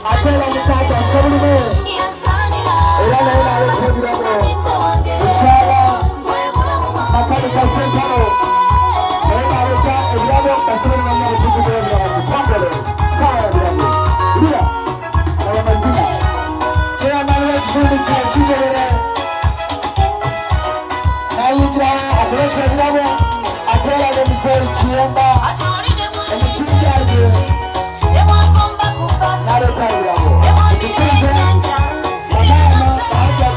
atela mutata sebulume era naye nalekuliramo ekyala makanika sentalo naye naleta ebirabo basebulumanya butukuvu ebirabo kutambule sawa ebirabo bira aba mazina kyeyamaliwo ekitundu kino kigerere nayingira akuleta ebirabo atela n'emizeeri kiyemba emisinjage naleta ebirabo ekituze banaana bahajja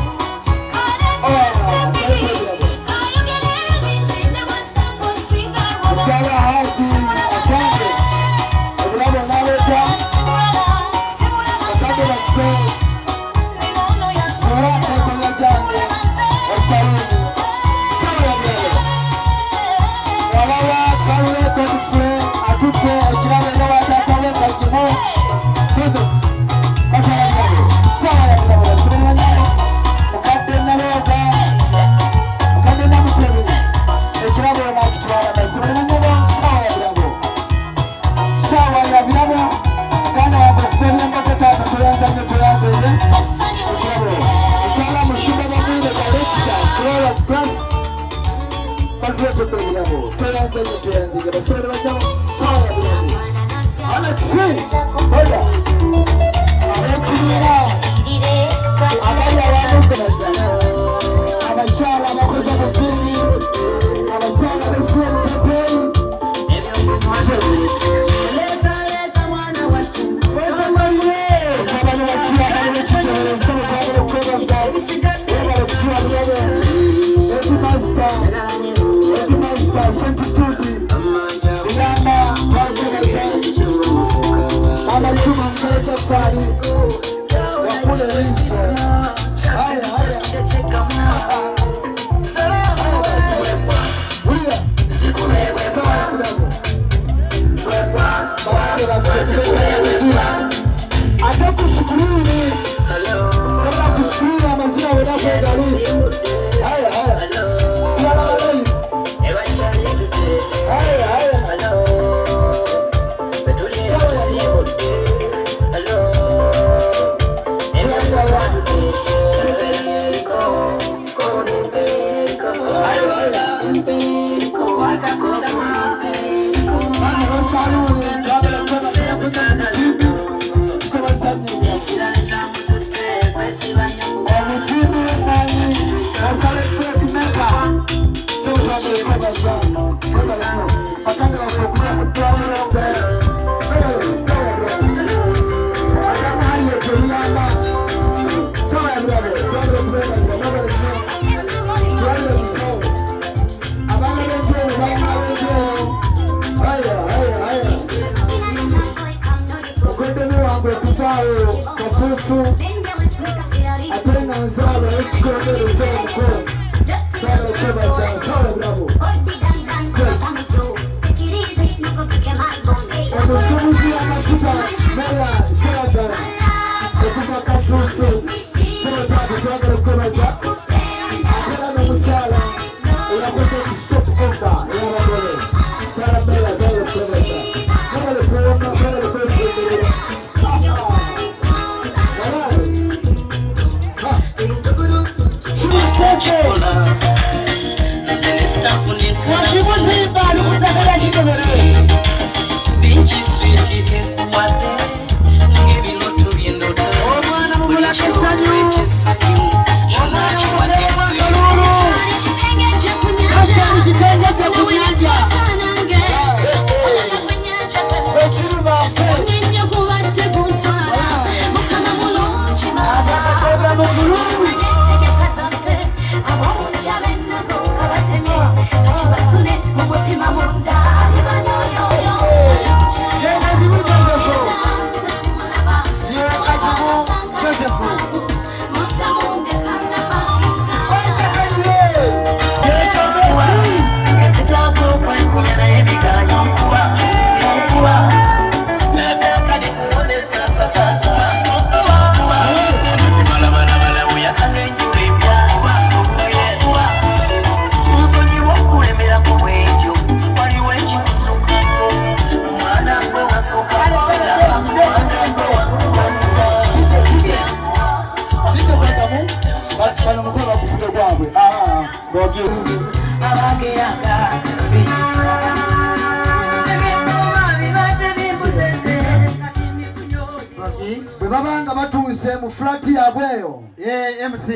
mukyala haji atange ebirabo naleta bakadde bakke ora nekonya jange wasaluni walaba kaluleta ebifule atutte ekirabo nga batatawe kakimu tuze batalagale sawa yabirabo basiremanyale mukadde nalooga mukadde namutebi ekirabo nakitwala basiremanyale sawa yabirabo muganda wange okubebyanga tetaata toyanzanye toyanzeye ekirabo ekyala musimba bamuire galekita kulola trust bakuletedde ebirabo toyanzanye toyanzige basibere bajjamo sawa yabirabo alexi oya abekinyira abali abamugebaza abakyala abakoza bukiri abakyala besuwa muteteyi Waliwe bwe babanga batuuse mu flat yabweyo MC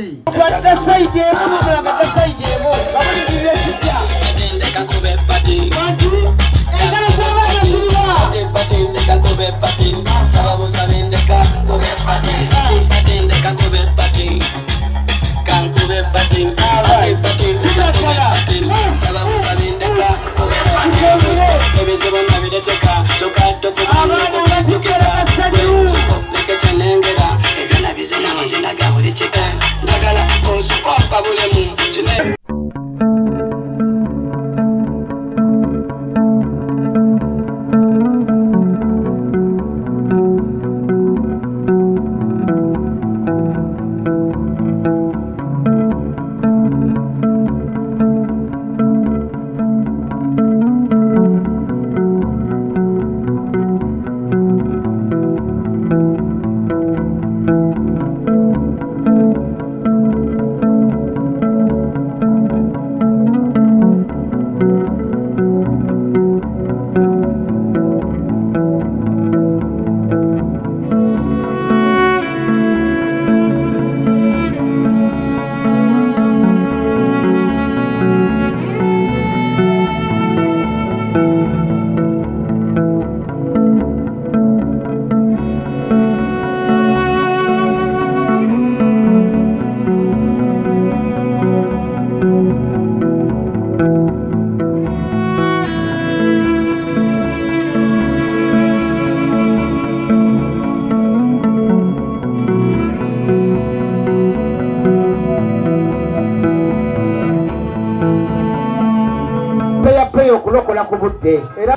okulokola ku budde era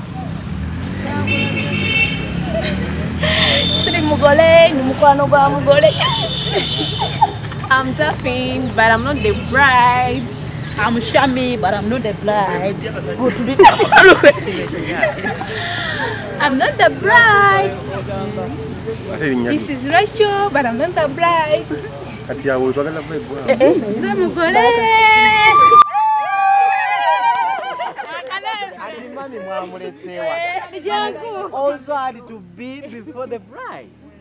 Siri mugole ni mukwano gwa mugole. I'm Daphne, but I'm not the bride. I'm Shami, but I'm not the bride. I'm not the bride. This is Rachel, but I'm not the bride. Mugole. Also had to be before the bride.